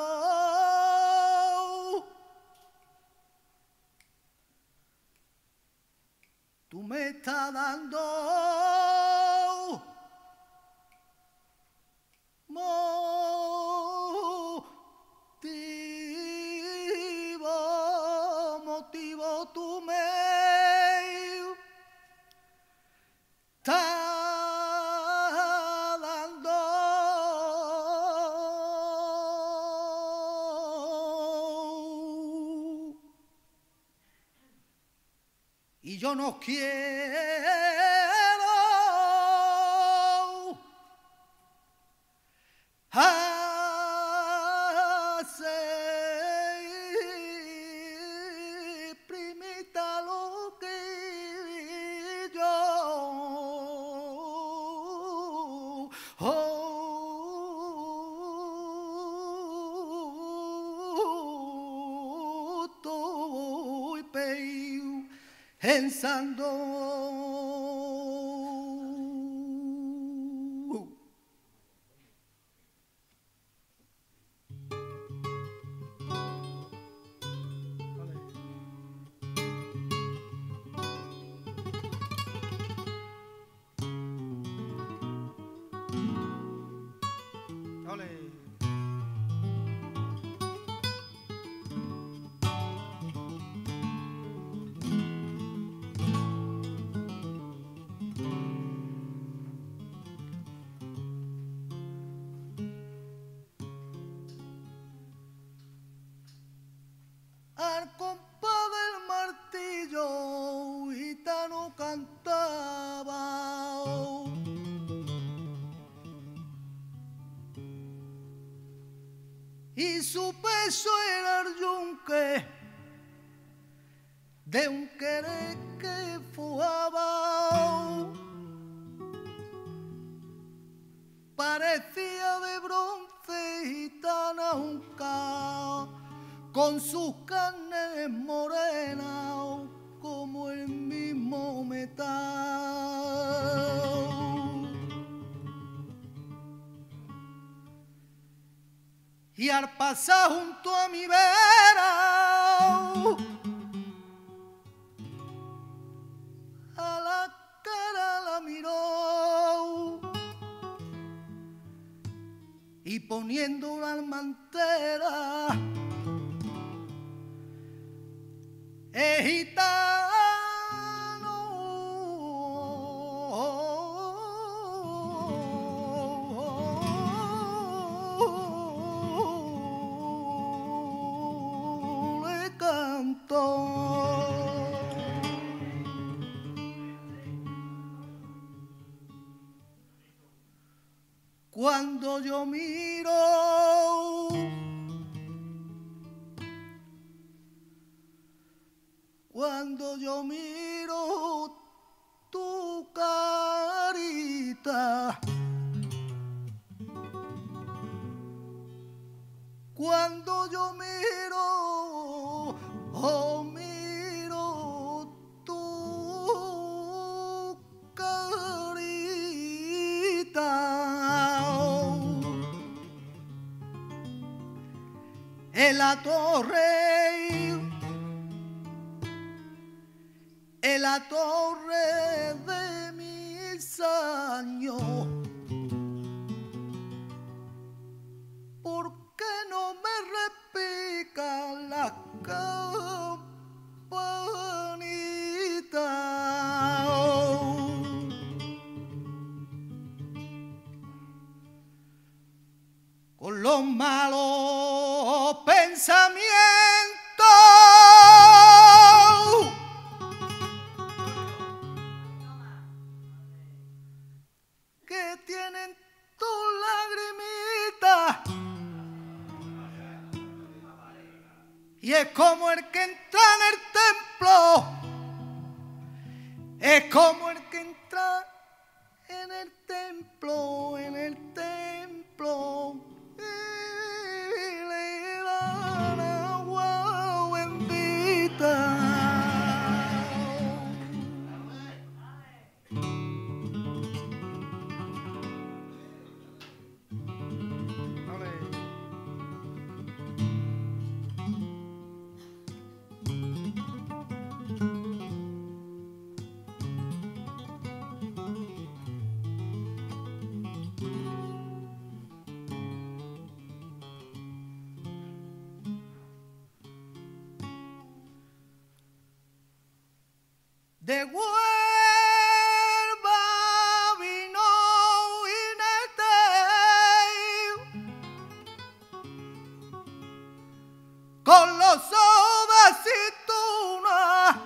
tú me estás dando motivo, tú me estás dando y yo no quiero primita lo que yo estoy pensando. Al compás del martillo gitano cantaba y su peso era el yunque de un querer que fugaba, parecía de bronce gitana junca con sus carnes morenas como el mismo metal. Y al pasar junto a mi vera, a la cara la miró y poniendo una almantera es gitano. Le cantó. Cuando yo miro tu carita, cuando yo miro tu carita en la torre de mis años, ¿por qué no me repica la campanita? Con los malos pensamientos que tienen tus lagrimitas, y es como el que entra en el templo, es como el que entra en el templo, y le dan agua bendita. de Huelva vino jinete con los sodas y tunas.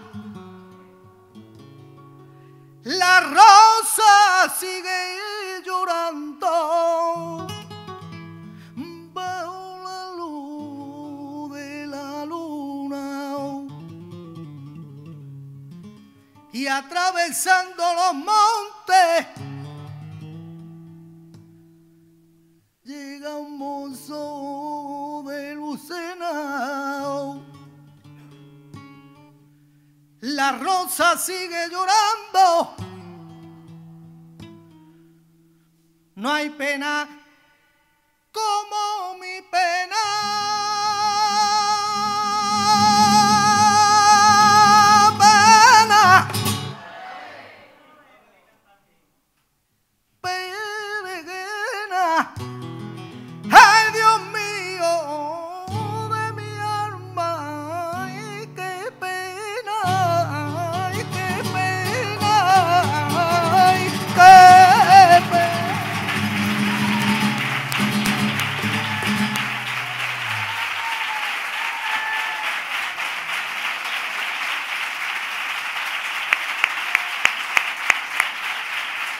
La rosa sigue llorando bajo la luz de la luna y atravesando los montes llega un mozo de Lucena. La rosa sigue llorando, no hay pena